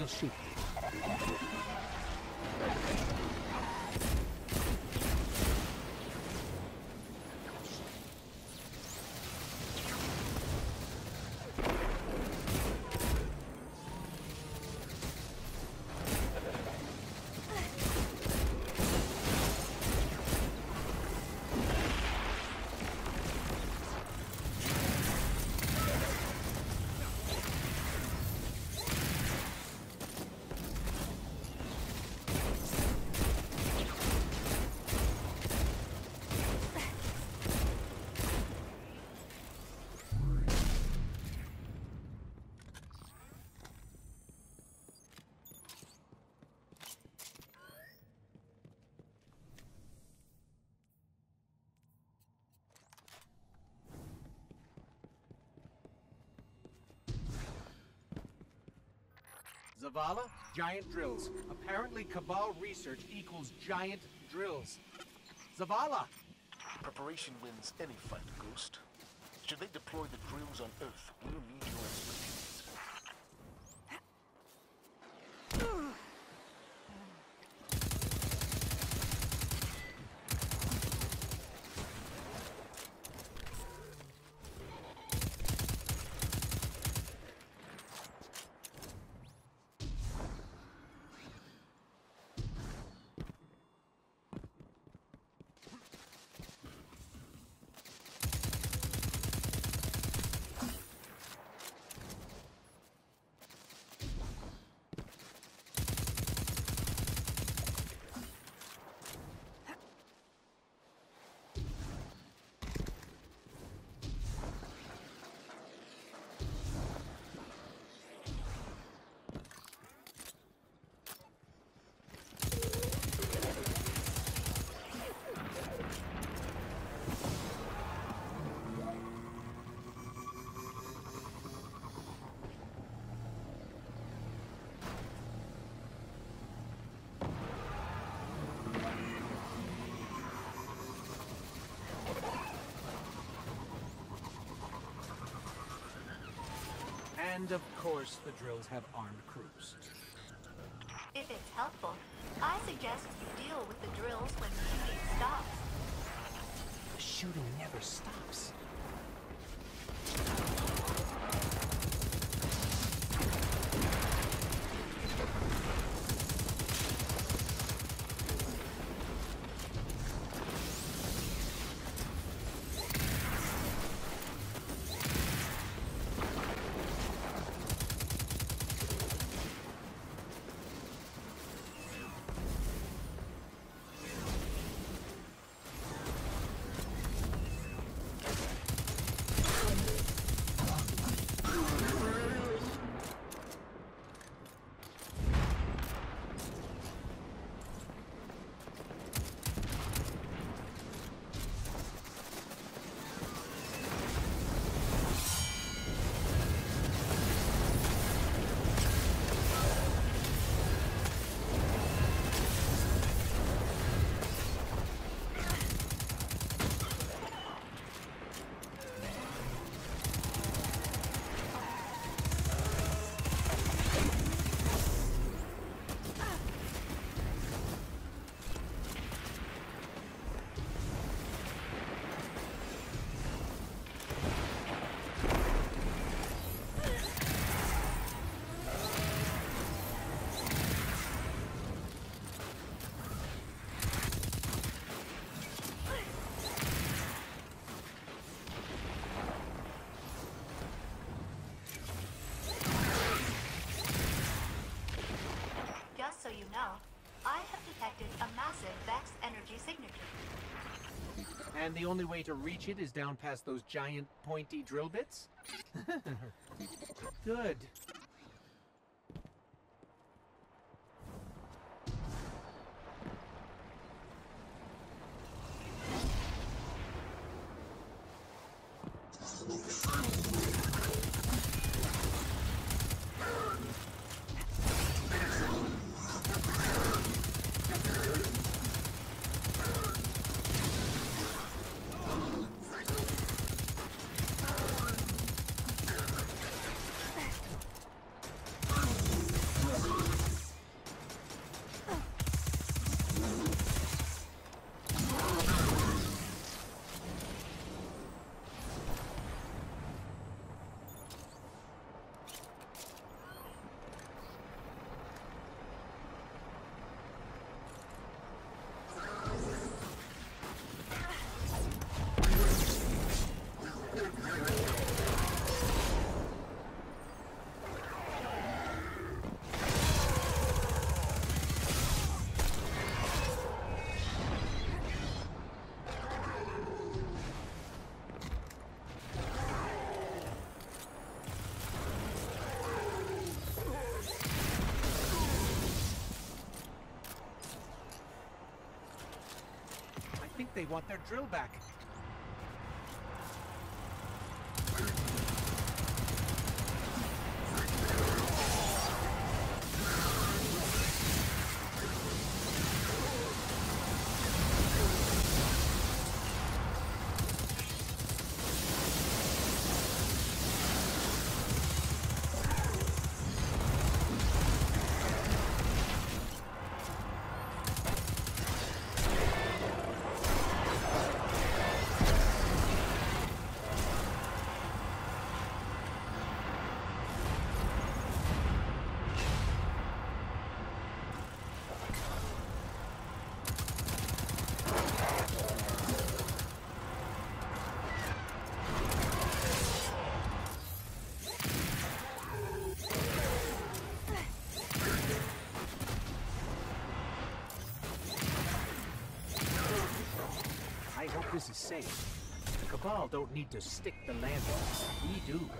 shoot. Zavala, giant drills. Apparently Cabal research equals giant drills. Zavala! Preparation wins any fight, Ghost. Should they deploy the drills on Earth, we'll need your expertise. And of course, the drills have armed crews. If it's helpful, I suggest you deal with the drills when the shooting stops. The shooting never stops. Just so you know, I have detected a massive Vex energy signature. And the only way to reach it is down past those giant, pointy drill bits? Good. they want their drill back. I hope this is safe. The Cabal don't need to stick the landing. We do.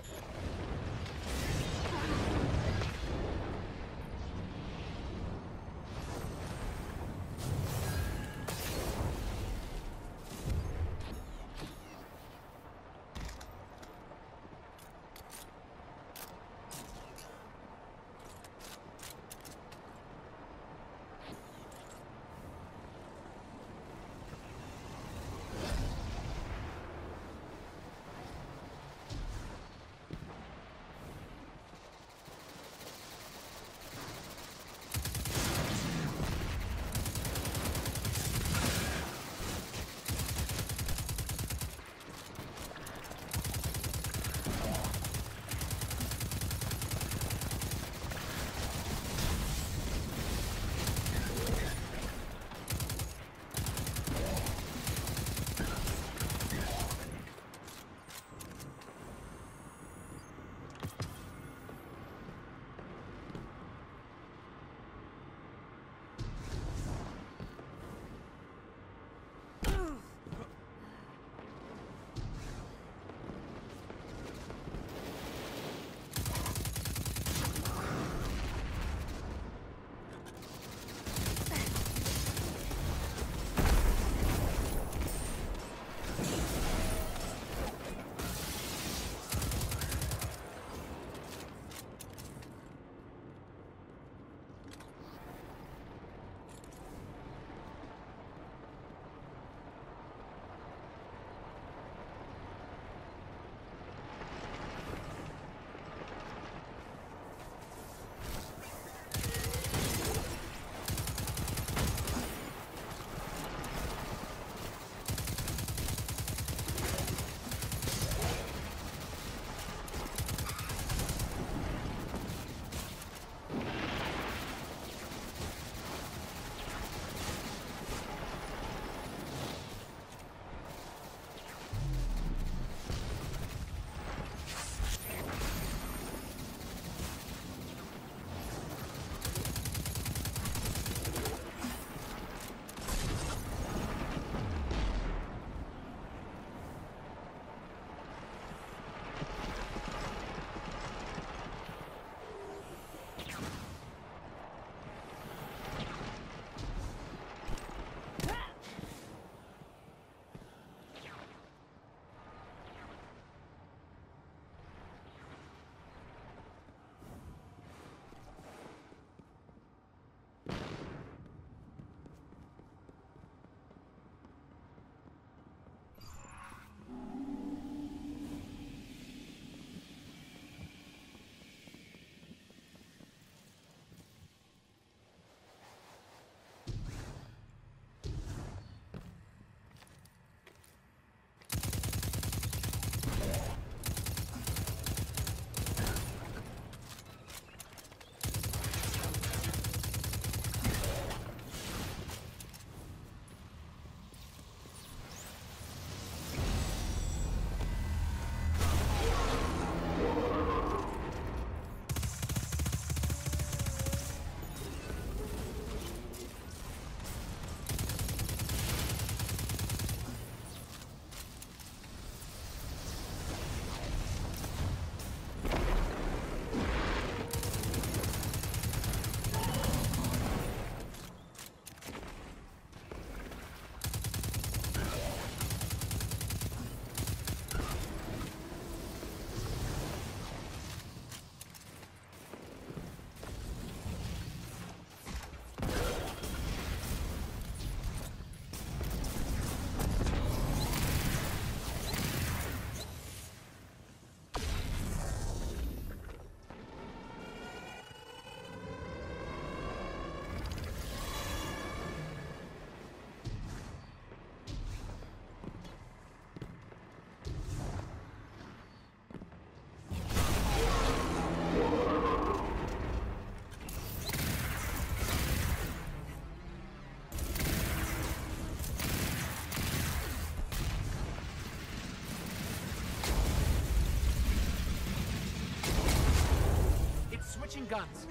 Switching guns.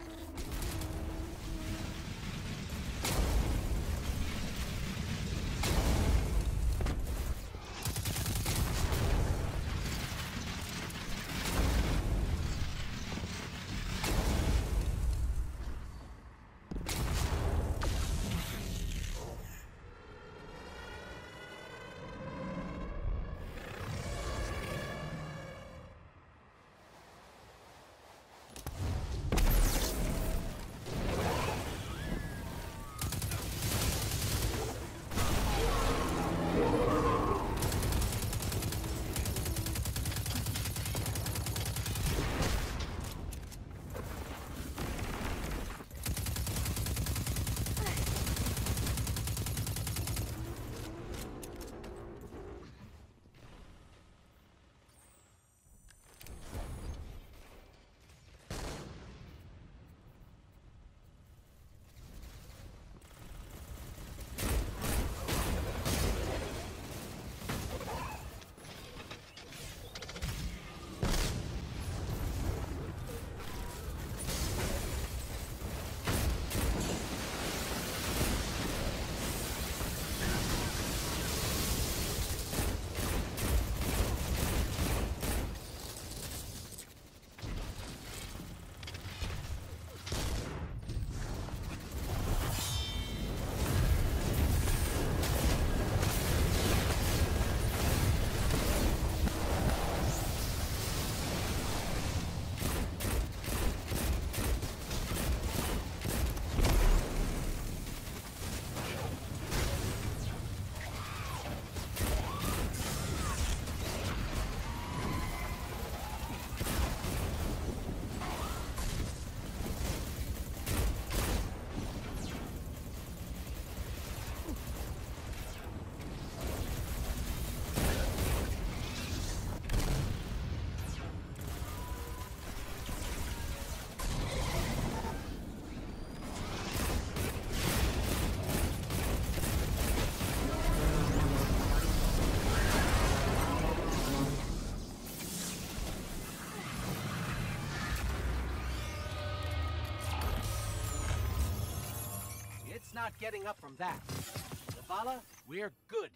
It's not getting up from that. Zavala, we're good.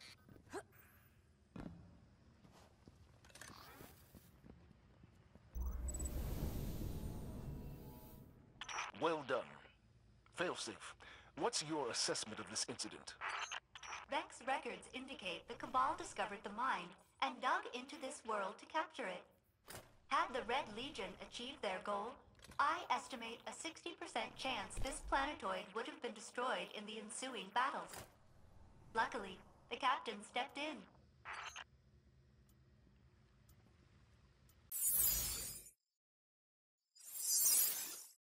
Well done. Failsafe, what's your assessment of this incident? Vex records indicate the Cabal discovered the mine and dug into this world to capture it. Had the Red Legion achieved their goal, I estimate a 60% chance this planetoid would have been destroyed in the ensuing battles. Luckily, the captain stepped in